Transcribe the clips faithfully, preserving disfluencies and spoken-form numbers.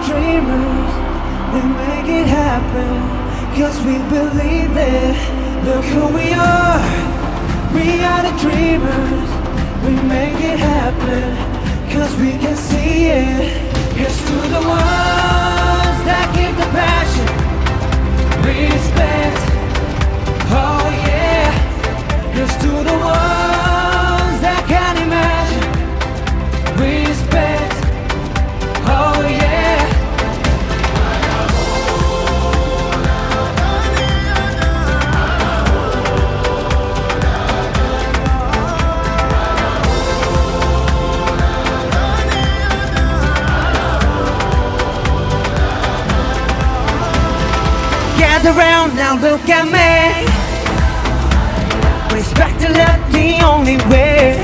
dreamers, we make it happen, cause we believe it. Look who we are, we are the dreamers, we make it happen, cause we can see it. Here's to the ones that give the passion, respect, oh yeah. Here's to the ones that can imagine, respect, oh yeah. Gather round now, look at me. Respect and love the only way.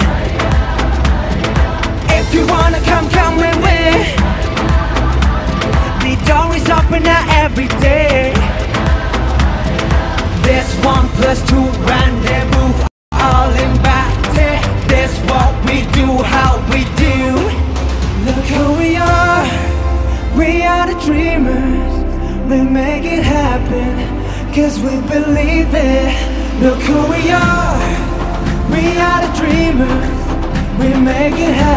If you wanna come, come with me. The door is open now every day. There's one plus two rendezvous, all invited. That's what we do, how we do. Look who we are, we are the dreamers, we make it happen, cause we believe it. Look who we are, we are the dreamers, we make it happen.